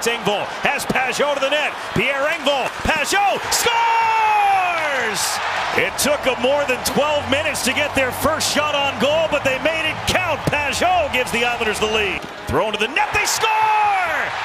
It's Engvall, has Pajot to the net. Pierre Engvall, Pajot scores! It took them more than 12 minutes to get their first shot on goal, but they made it count. Pajot gives the Islanders the lead. Thrown to the net, they score!